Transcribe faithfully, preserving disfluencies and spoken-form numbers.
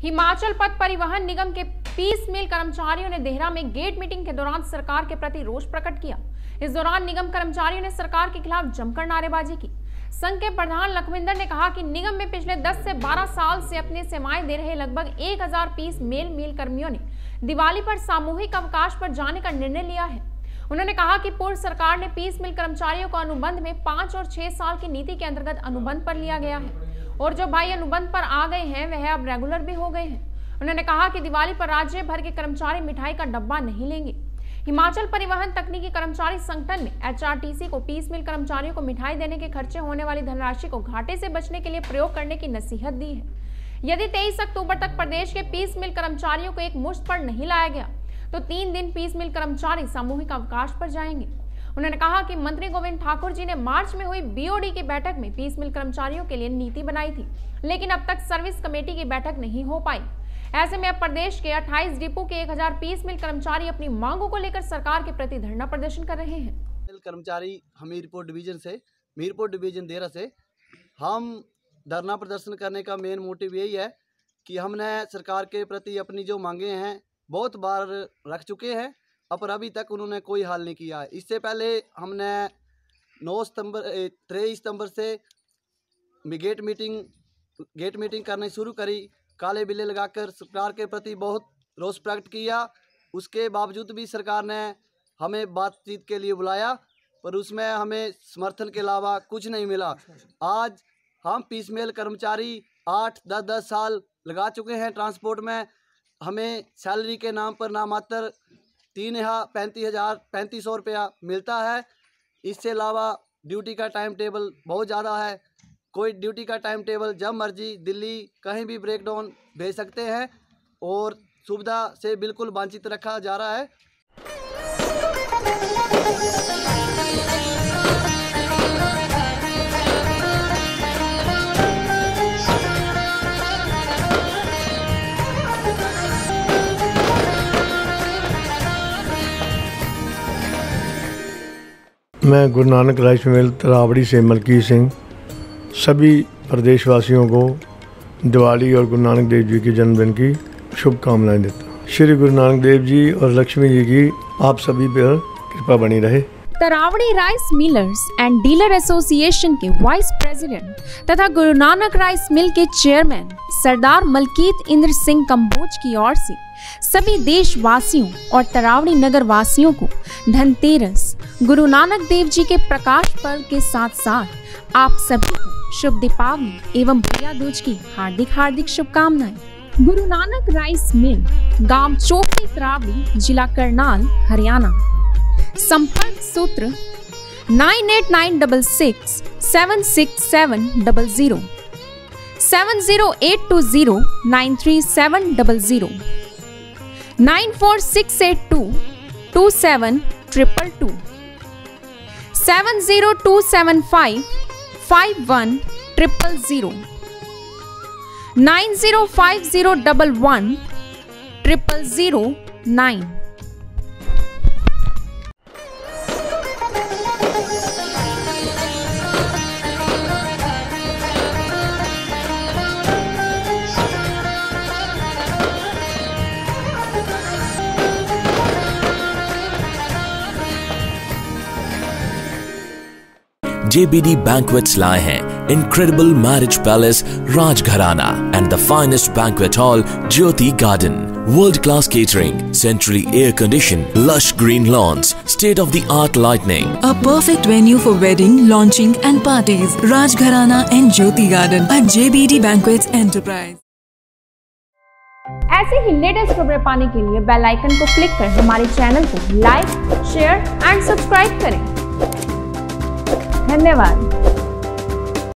हिमाचल पथ परिवहन निगम के पीस मिल कर्मचारियों ने देहरा में गेट मीटिंग के दौरान सरकार के प्रति रोष प्रकट किया। इस दौरान निगम कर्मचारियों ने सरकार के खिलाफ जमकर नारेबाजी की। संघ के प्रधान लखविंदर ने कहा कि निगम में पिछले दस से बारह साल से अपनी सेवाएं दे रहे लगभग एक हजार पीस मेल मिल कर्मियों ने दिवाली पर सामूहिक अवकाश पर जाने का निर्णय लिया है। उन्होंने कहा कि पूर्व सरकार ने पीस मिल कर्मचारियों को अनुबंध में पांच और छह साल की नीति के अंतर्गत अनुबंध पर लिया गया है और जो भाई अनुबंध पर आ गए हैं वह अब रेगुलर भी हो गए हैं। उन्होंने कहा कि दिवाली पर राज्य भर के कर्मचारी मिठाई का डब्बा नहीं लेंगे। हिमाचल परिवहन तकनीकी कर्मचारी संगठन ने एचआरटीसी को पीस मिल कर्मचारियों को मिठाई देने के खर्चे होने वाली धनराशि को घाटे से बचने के लिए प्रयोग करने की नसीहत दी है। यदि तेईस अक्टूबर तक प्रदेश के पीस मिल कर्मचारियों को एक मुश्त पर नहीं लाया गया तो तीन दिन पीस मिल कर्मचारी सामूहिक अवकाश पर जाएंगे। उन्होंने कहा कि मंत्री गोविंद ठाकुर जी ने मार्च में हुई बीओडी की बैठक में पीस मिल कर्मचारियों के लिए नीति बनाई थी, लेकिन अब तक सर्विस कमेटी की बैठक नहीं हो पाई। ऐसे में अब प्रदेश के अट्ठाईस डिपो के एक हजार पीस मिल कर्मचारी अपनी मांगों को लेकर सरकार के प्रति धरना प्रदर्शन कर रहे हैं। कर्मचारी हमीरपुर डिवीजन से मीरपुर डिवीजन देहरा से हम धरना प्रदर्शन करने का मेन मोटिव यही है कि हमने सरकार के प्रति अपनी जो मांगे हैं बहुत बार रख चुके हैं, पर अभी तक उन्होंने कोई हल नहीं किया। इससे पहले हमने नौ सितंबर तेईस सितंबर से गेट मीटिंग गेट मीटिंग करनी शुरू करी। काले बिल्ले लगाकर सरकार के प्रति बहुत रोष प्रकट किया। उसके बावजूद भी सरकार ने हमें बातचीत के लिए बुलाया, पर उसमें हमें समर्थन के अलावा कुछ नहीं मिला। आज हम पीस मिल कर्मचारी आठ दस दस साल लगा चुके हैं ट्रांसपोर्ट में। हमें सैलरी के नाम पर नामात्र तीन या पैंतीस हज़ार पैंतीस सौ रुपया मिलता है। इससे अलावा ड्यूटी का टाइम टेबल बहुत ज़्यादा है। कोई ड्यूटी का टाइम टेबल जब मर्जी दिल्ली कहीं भी ब्रेक डाउन भेज सकते हैं और सुविधा से बिल्कुल वंचित रखा जा रहा है। मैं गुरु नानक राइस मिल तरावड़ी से मलकीत सिंह सभी प्रदेशवासियों को दिवाली और गुरु नानक देव जी के जन्मदिन की शुभकामनाएं देता हूँ। श्री गुरु नानक देव जी और लक्ष्मी जी की आप सभी पर कृपा बनी रहे। Taraori rice millers and dealer association के वाइस प्रेसिडेंट तथा गुरु नानक राइस मिल के चेयरमैन सरदार मलकीत इंद्र सिंह कंबोज की ओर से सभी देशवासियों और तरावड़ी नगर वासियों को धनतेरस गुरु नानक देव जी के प्रकाश पर्व के साथ साथ आप सभी को शुभ दीपावली एवं भैया दूज की हार्दिक हार्दिक शुभकामनाएं। गुरु नानक राइस मिल, गांव चोपड़ी तरावड़ी, जिला करनाल, हरियाणा। संपर्क सूत्र nine eight nine double six seven six seven double zero seven zero eight two zero nine three seven double zero nine four six eight two two seven triple two seven zero two seven five five one triple zero nine zero five zero double one triple zero nine. J B D Banquets लाए हैं Incredible Marriage Palace Rajgharana and the finest banquet hall Jyoti Garden. World-class catering, centrally air-conditioned, lush green lawns, state-of-the-art lighting. A perfect venue for wedding, launching and parties. Rajgharana and Jyoti Garden at J B D Banquets Enterprise. ऐसे ही latest खबरें पाने के लिए bell icon को click कर हमारे channel को like, share and subscribe करें। धन्यवाद।